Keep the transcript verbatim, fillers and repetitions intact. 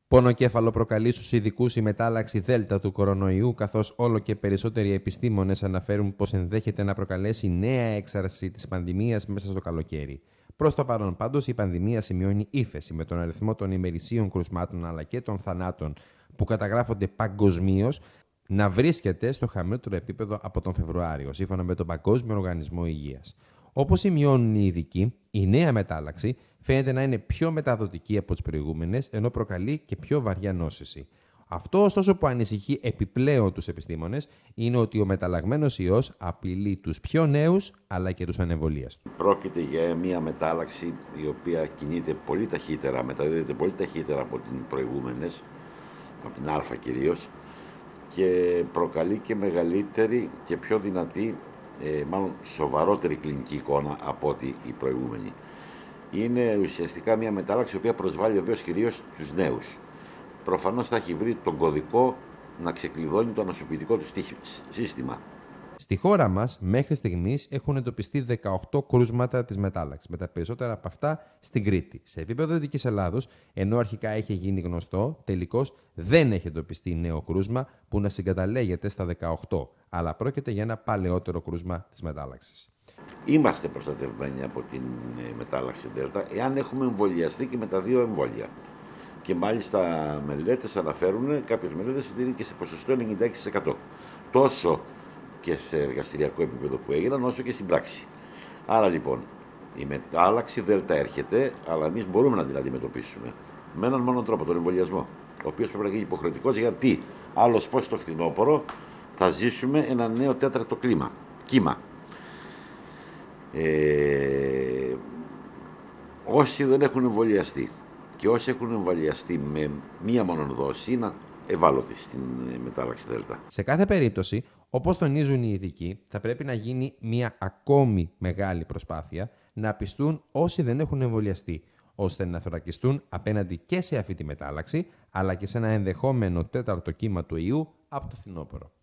Πονοκέφαλο προκαλεί στους ειδικούς η μετάλλαξη Δέλτα του κορονοϊού, καθώς όλο και περισσότεροι επιστήμονες αναφέρουν πως ενδέχεται να προκαλέσει νέα έξαρση της πανδημίας μέσα στο καλοκαίρι. Προς το παρόν, πάντως, η πανδημία σημειώνει ύφεση με τον αριθμό των ημερησίων κρουσμάτων αλλά και των θανάτων που καταγράφονται παγκοσμίως να βρίσκεται στο χαμηλότερο επίπεδο από τον Φεβρουάριο, σύμφωνα με τον Παγκόσμιο Οργανισμό Υγείας. Όπως σημειώνουν οι ειδικοί, η νέα μετάλλαξη φαίνεται να είναι πιο μεταδοτική από τις προηγούμενες, ενώ προκαλεί και πιο βαριά νόσηση. Αυτό, ωστόσο, που ανησυχεί επιπλέον τους επιστήμονες είναι ότι ο μεταλλαγμένος ιός απειλεί τους πιο νέους αλλά και τους ανεμβολίαστους. Πρόκειται για μια μετάλλαξη η οποία κινείται πολύ ταχύτερα, μεταδίδεται πολύ ταχύτερα από τις προηγούμενες, από την Α κυρίως, και προκαλεί και μεγαλύτερη και πιο δυνατή, ε, μάλλον σοβαρότερη κλινική εικόνα από ό,τι η προηγούμενη. Είναι ουσιαστικά μια μετάλλαξη η οποία προσβάλλει βεβαίως κυρίως τους νέους. Προφανώς θα έχει βρει τον κωδικό να ξεκλειδώνει το ανοσοποιητικό του σύστημα. Στη χώρα μας, μέχρι στιγμής, έχουν εντοπιστεί δεκαοκτώ κρούσματα της μετάλλαξης, με τα περισσότερα από αυτά στην Κρήτη. Σε επίπεδο Δυτικής Ελλάδος, ενώ αρχικά είχε γίνει γνωστό, τελικώς δεν έχει εντοπιστεί νέο κρούσμα που να συγκαταλέγεται στα δεκαοκτώ, αλλά πρόκειται για ένα παλαιότερο κρούσμα της μετάλλαξης. Είμαστε προστατευμένοι από την μετάλλαξη Δέλτα, εάν έχουμε εμβολιαστεί και με τα δύο εμβόλια. Και μάλιστα μελέτες αναφέρουν, κάποιες μελέτες ότι και σε ποσοστό ενενήντα έξι τοις εκατό. Τόσο και σε εργαστηριακό επίπεδο που έγιναν, όσο και στην πράξη. Άρα λοιπόν, η μετάλλαξη Δέλτα έρχεται, αλλά εμείς μπορούμε να την αντιμετωπίσουμε με έναν μόνο τρόπο, τον εμβολιασμό. Ο οποίος πρέπει να γίνει υποχρεωτικός, γιατί άλλως πώς το φθινόπωρο θα ζήσουμε ένα νέο τέταρτο κλίμα, κύμα. Ε, όσοι δεν έχουν εμβολιαστεί και όσοι έχουν εμβολιαστεί με μία μόνο δόση είναι ευάλωτοι στην μετάλλαξη Δέλτα. Σε κάθε περίπτωση, όπως τονίζουν οι ειδικοί, θα πρέπει να γίνει μία ακόμη μεγάλη προσπάθεια να πιστούν όσοι δεν έχουν εμβολιαστεί, ώστε να θωρακιστούν απέναντι και σε αυτή τη μετάλλαξη, αλλά και σε ένα ενδεχόμενο τέταρτο κύμα του ιού από το φθινόπωρο.